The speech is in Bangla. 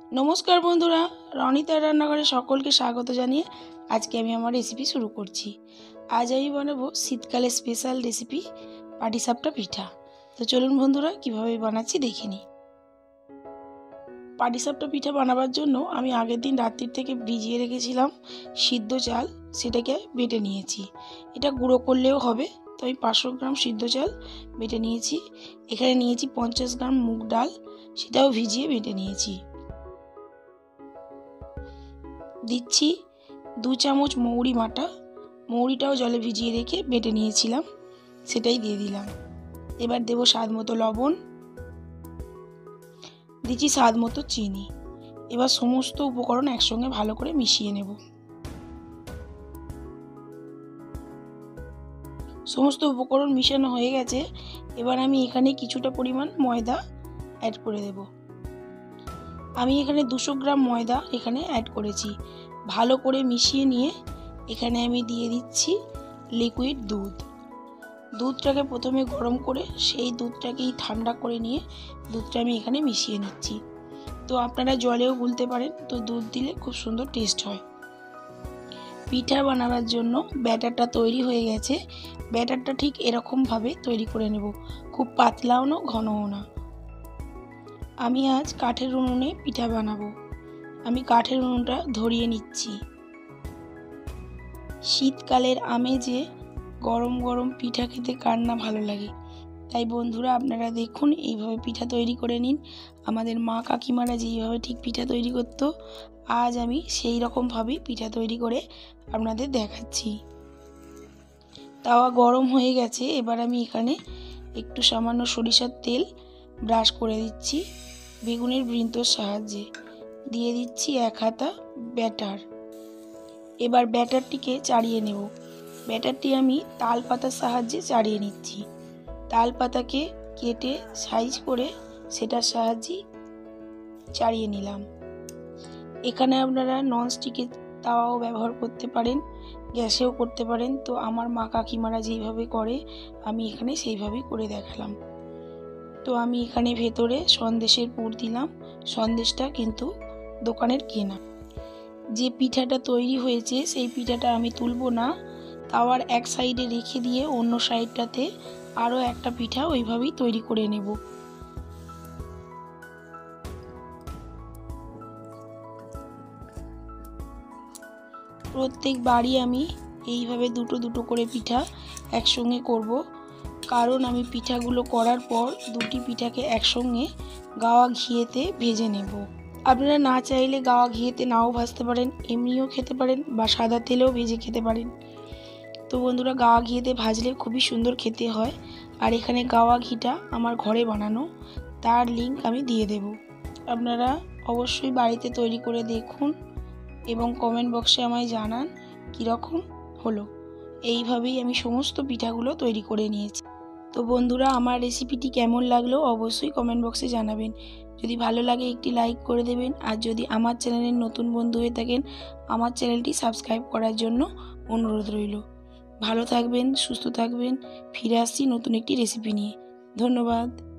नमस्कार बंधुरा रनितार रान्नाघरे सकलके स्वागत जानिए आज के आमी रेसिपि शुरू करছি। आज आमी बानाबो शीतकाले स्पेशल रेसिपि पाटीसापटा पिठा। तो चलुन बंधुरा किभाबे बानाচ্ছি देखे निই। पाटीसापटा पिठा बानाবার জন্য আমি আগের দিন রাত্রি থেকে ভিজিয়ে রেখেছিলাম সিদ্ধ চাল, সেটাকে বেটে নিয়েছি। এটা গুঁড়ো করলেও হবে, তো আমি 500 গ্রাম সিদ্ধ চাল বেটে নিয়েছি। এখানে নিয়েছি 50 গ্রাম মুগ ডাল, সেটাও ভিজিয়ে বেটে নিয়েছি। দিচ্ছি 2 চামচ মৌরি বাটা, মৌরিটাও জলে ভিজিয়ে রেখে বেটে নিয়েছিলাম, সেটাই দিয়ে দিলাম। এবার দেব স্বাদ মতো লবণ, দিচ্ছি স্বাদ মতো চিনি। এবার সমস্ত উপকরণ একসঙ্গে ভালো করে মিশিয়ে নেব। সমস্ত উপকরণ মিশানো হয়ে গেছে। এবার আমি এখানে কিছুটা পরিমাণ ময়দা অ্যাড করে দেব। আমি এখানে 200 গ্রাম ময়দা এখানে অ্যাড করেছি। ভালো করে মিশিয়ে নিয়ে এখানে আমি দিয়ে দিচ্ছি লিকুইড দুধ। দুধটাকে প্রথমে গরম করে সেই দুধটাকেই ঠান্ডা করে নিয়ে দুধটা আমি এখানে মিশিয়ে নিচ্ছি। তো আপনারা জলেও গুলতে পারেন, তো দুধ দিলে খুব সুন্দর টেস্ট হয়। পিঠা বানাবার জন্য ব্যাটারটা তৈরি হয়ে গেছে। ব্যাটারটা ঠিক এরকমভাবে তৈরি করে নেব, খুব পাতলাও না ঘনও না। আমি আজ কাঠের উনুনে পিঠা বানাবো। আমি কাঠের উনুনটা ধরিয়ে নিচ্ছি। শীতকালের আমেজে গরম গরম পিঠা খেতে কার না ভালো লাগে। তাই বন্ধুরা আপনারা দেখুন, এইভাবে পিঠা তৈরি করে নিন। আমাদের মা কাকিমারা যেইভাবে ঠিক পিঠা তৈরি করতো, আজ আমি সেই রকমভাবেই পিঠা তৈরি করে আপনাদের দেখাচ্ছি। তাওয়া গরম হয়ে গেছে। এবার আমি এখানে একটু সামান্য সরিষার তেল ব্রাশ করে দিচ্ছি বেগুনের বৃন্তর সাহায্যে। দিয়ে দিচ্ছি 1 হাতা ব্যাটার। এবার ব্যাটারটিকে চাড়িয়ে নেব। ব্যাটারটি আমি তাল পাতার সাহায্যে চাড়িয়ে নিচ্ছি। তাল পাতাকে কেটে সাইজ করে সেটার সাহায্যে চাড়িয়ে নিলাম। এখানে আপনারা ননস্টিকের তাওয়াও ব্যবহার করতে পারেন, গ্যাসেও করতে পারেন। তো আমার মা কাকিমারা যেইভাবে করে আমি এখানে সেইভাবেই করে দেখালাম। তো আমি এখানে ভেতরে সন্দেশের পুর দিলাম। সন্দেশটা কিন্তু দোকানের কেনা। যে পিঠাটা তৈরি হয়েছে সেই পিঠাটা আমি তুলবো না, তাওয়ার এক সাইডে রেখে দিয়ে অন্য সাইডটাতে আরও একটা পিঠা ওইভাবেই তৈরি করে নেব। প্রত্যেকবারই আমি এইভাবে দুটো দুটো করে পিঠা একসঙ্গে করব, কারণ আমি পিঠাগুলো করার পর দুটি পিঠাকে একসঙ্গে গাওয়া ঘিয়েতে ভেজে নেব। আপনারা না চাইলে গাওয়া ঘিয়েতে নাও ভাজতে পারেন, এমনিও খেতে পারেন, বা সাদা তেলেও ভেজে খেতে পারেন। তো বন্ধুরা, গাওয়া ঘিয়েতে ভাজলে খুবই সুন্দর খেতে হয়। আর এখানে গাওয়া ঘিটা আমার ঘরে বানানো, তার লিংক আমি দিয়ে দেব। আপনারা অবশ্যই বাড়িতে তৈরি করে দেখুন এবং কমেন্ট বক্সে আমায় জানান কীরকম হলো। এইভাবেই আমি সমস্ত পিঠাগুলো তৈরি করে নিয়েছি। তো বন্ধুরা, আমার রেসিপিটি কেমন লাগলো অবশ্যই কমেন্ট বক্সে জানাবেন। যদি ভালো লাগে একটি লাইক করে দেবেন, আর যদি আমার চ্যানেলের নতুন বন্ধু হয়ে থাকেন আমার চ্যানেলটি সাবস্ক্রাইব করার জন্য অনুরোধ রইল। ভালো থাকবেন, সুস্থ থাকবেন। ফিরে আসছি নতুন একটি রেসিপি নিয়ে। ধন্যবাদ।